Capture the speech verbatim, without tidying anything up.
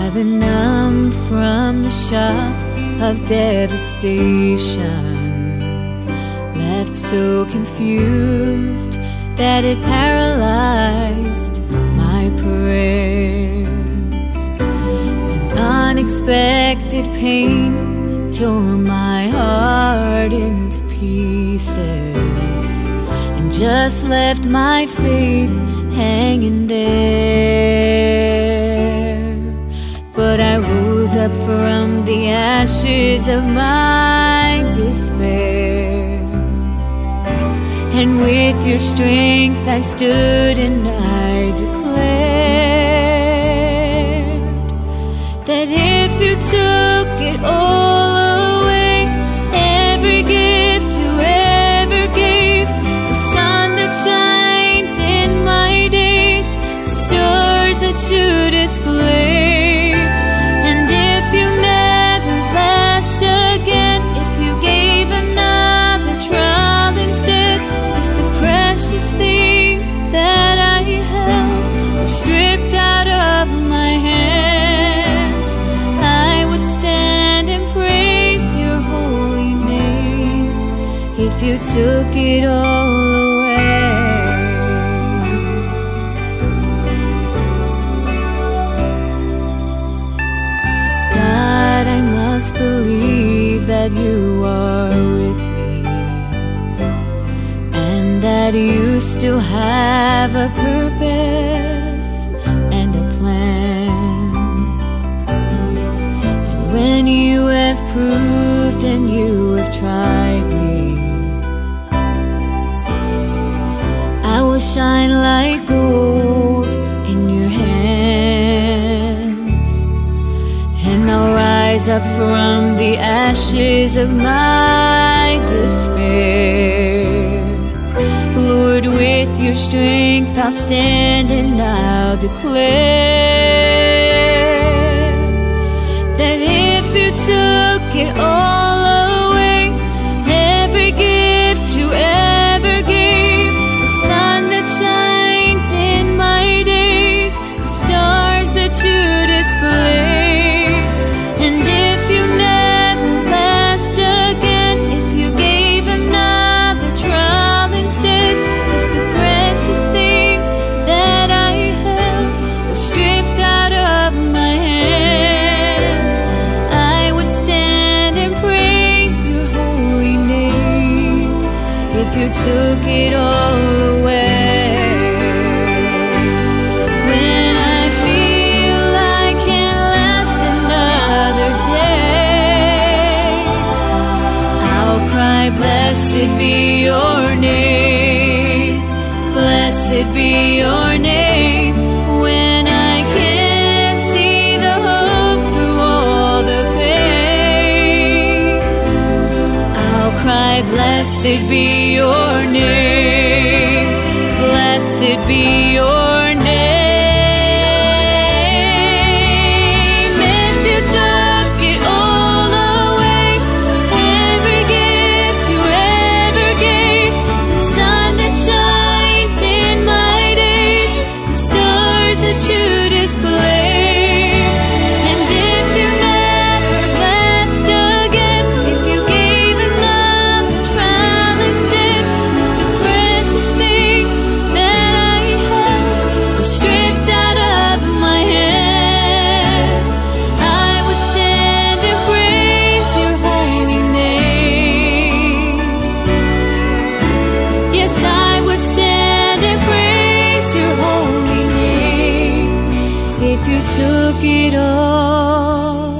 I've been numb from the shock of devastation, left so confused that it paralyzed my prayers. An unexpected pain tore my heart into pieces and just left my faith hanging there. But I rose up from the ashes of my despair, and with your strength I stood and I declared that if you took it all away, every gift you ever gave, the sun that shines in my days, the stars that you display, and if you never blessed again, if you gave another trial instead, if the precious thing that I held was stripped out of my hands, I would stand and praise your holy name. If you took it all away, God, I must believe that you are with me, and that you still have a purpose and a plan. And when you have proved and you have tried me, I will shine like gold in your hands, and I'll rise up from the ashes of my despair. Lord, with your strength I'll stand and I'll declare that if you took it all away, every gift you ever gave, the sun that shines in my days, the stars that you display, and if you never blessed again, if you gave another trial instead, if the precious thing that I held was stripped out of my hands, I would stand and praise your holy name. If you took it all away, when I feel I can't last another day, I'll cry, blessed be your name, blessed be your name. When I can't see the hope through all the pain, I'll cry, blessed be your name, blessed be your name. If you took it all away, every gift you ever gave, the sun that shines in my days, the stars that you display, and if you never blessed again, if you gave another trial instead, if the precious thing that I held was stripped out of my hands, I would stand and praise your holy name. Yes, I would stand and praise your holy name. If you took it all